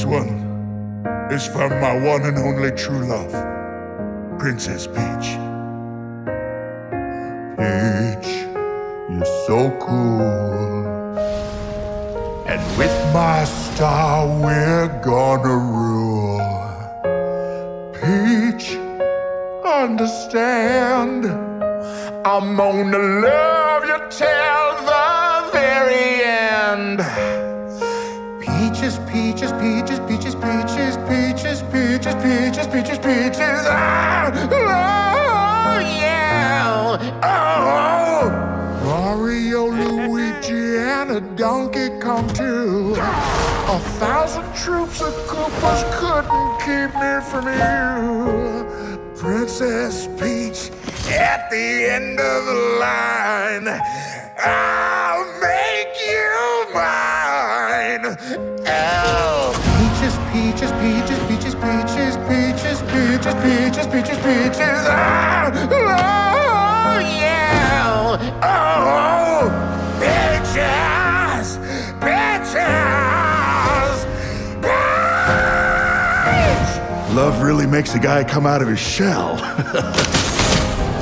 This one is from my one and only true love, Princess Peach. Peach, you're so cool. And with my star, we're gonna rule. Peach, understand, I'm gonna love you till the very end. Peaches, peaches, peaches, peaches, peaches, peaches, peaches, peaches, peaches, peaches. Ah, oh, yeah. Oh, Mario, Luigi, and a Donkey Kong too. 1,000 troops of Koopas couldn't keep me from you. Princess Peach, at the end of the line, I'll make you mine. Oh. Peaches, peaches, peaches, peaches, peaches, peaches, peaches, peaches, peaches, peaches. Ah, oh, yeah. Oh, peaches, peaches, peach. Love really makes a guy come out of his shell.